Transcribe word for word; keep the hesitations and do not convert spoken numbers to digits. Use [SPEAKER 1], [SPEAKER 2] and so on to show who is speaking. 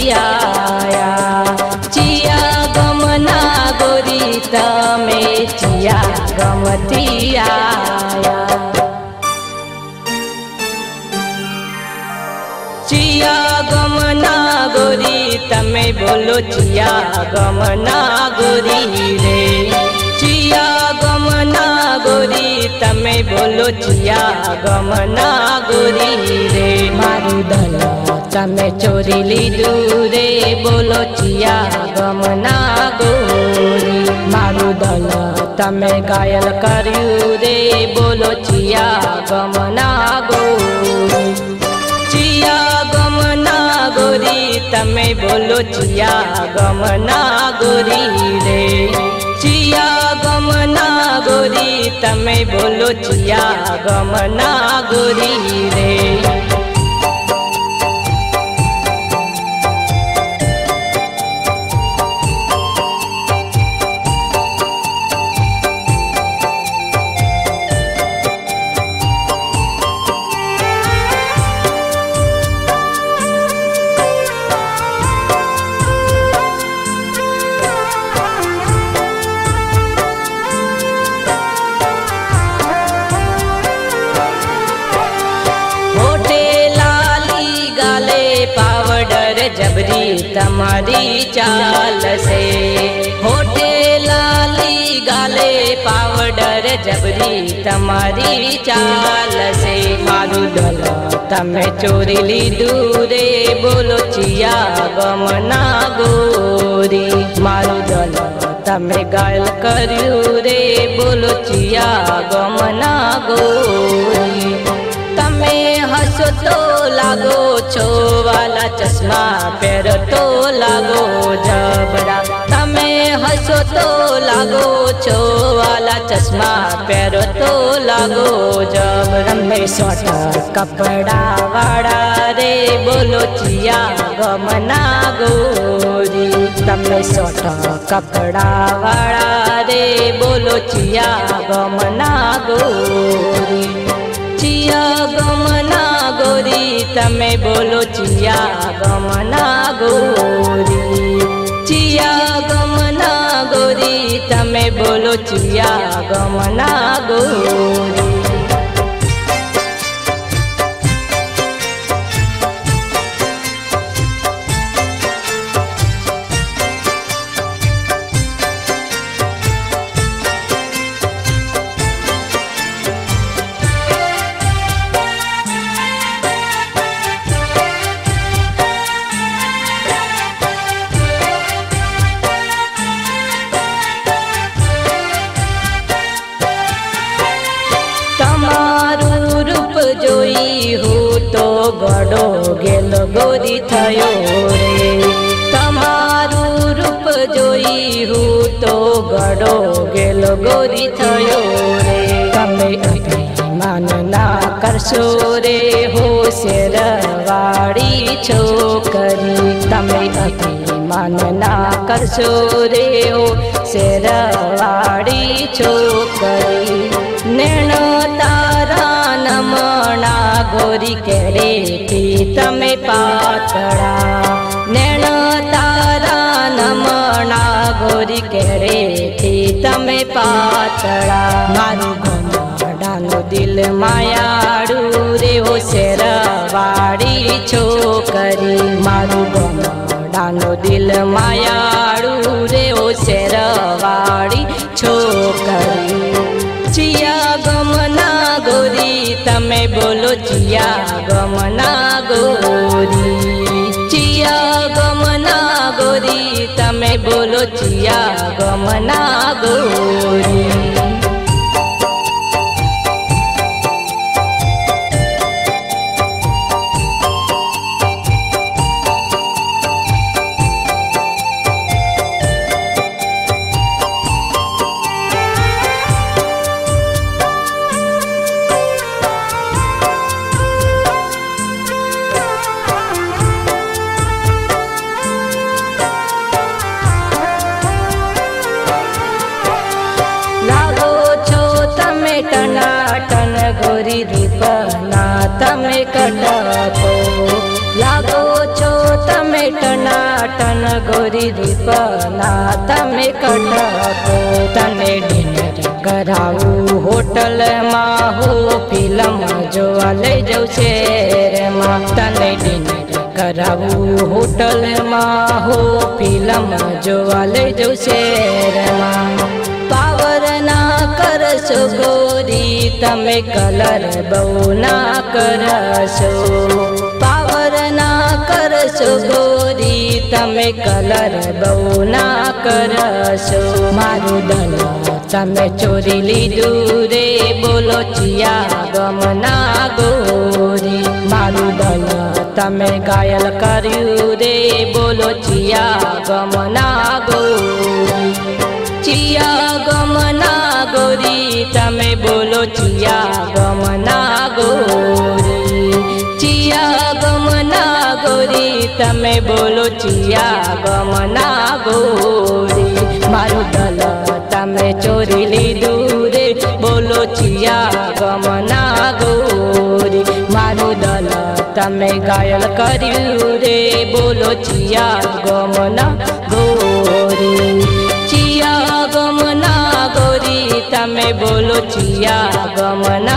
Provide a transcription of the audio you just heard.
[SPEAKER 1] आया। चिया गमना गोरी तमे चिया गमती आया। चिया गमना गोरी तमे बोलो चिया गमना गोरी रे। चिया गमना गोरी तमे बोलो चिया गमना गोरी रे। मारू दल तमे चोरी लीधु रे बोलो चिया गमना गोरी। मारू दल तमे घायल कर्यु रे बोलो चिया गमना गोरी। चिया गमना गोरी तमे बोलो चिया गमना गोरी रे। चिया गमना गोरी तमे बोलो चिया गमना गोरी रे। पावडर जबरी तमारी चाल से। होठे लाली गाले पावडर जबरी तमारी चाल से। मारू दल तमे चोरी लीधु रे बोलो चिया गमना गोरी। मारू दल तमे घायल कर्यु रे बोलो चिया गमना गोरी। तमे हसो तो लागो छो वाला चश्मा पहरो तो लागो जबरा। तमे हसो तो लागो छो वाला चश्मा पहरो तो लागो जबरा। में स्वेटर कपड़ा वाड़ा रे बोलो चिया गमना गोरी। तमे स्वेटर कपड़ा वाड़ा रे बोलो चिया गमना गोरी। चिया गमना गोरी तमे बोलो चिया गमना गोरी। चिया गमना गोरी तमे बोलो चिया गमना गोरी। जोई हो तो बड़ो गेलो गोरी थयो रे। तमारू रूप जोई हो तो बड़ो गेलो गोरी थयो रे। तमे अभिमान ना करशो रे हो शेरवाड़ी छोकरी। तमे अभिमान ना करशो रे हो शेरवाड़ी छोकरी। नैनो तारा नमना गोरी केरे थी तमे पातड़ा। नैनो तारा नमना गोरी केरे थी तमे पातड़ा। मारू गमडानो दिल मायाड़ू रे हो शेरवाड़ी छोकरी। मारू गमडानो दिल मायाड़ू रे हो शेरवाड़ी छोकरी। चिया गमना गोरी तमे बोलो चिया गमना गोरी। चिया गमना गोरी तमे बोलो चिया गमना गोरी। टनाटन गोरी रूप ना तमे कटको। लागो छो तमे टना गोरी रूपना तमे कटको तने डिनर कराऊ होटल में हो फिल्म जोवा लई जाऊ शहर में तने डिनर कराऊ होटल में हो फिल्म जोवा लई जाऊ शहर में पावर ना करशो गोरी तमे कलर बहु ना करशो पावर ना करशो गोरी तमे कलर बहु ना करशो मारू दल तमे चोरी लीधु रे बोलो चिया गम ना गोरी मारू दल तमे घायल कर्यु रे बोलो चिया गम ना गोरी चिया गम ना गोरी तमे बोलो चिया गम ना गोरी चिया गम ना गोरी तमे बोलो चिया गम ना गोरी मारू दल तमे चोरी लीधु रे बोलो चिया गम ना गोरी मारू दल तमे घायल कर्यु रे बोलो चिया गम ना गोरी चिया गम ना गोरी तमे बोलो चिया गम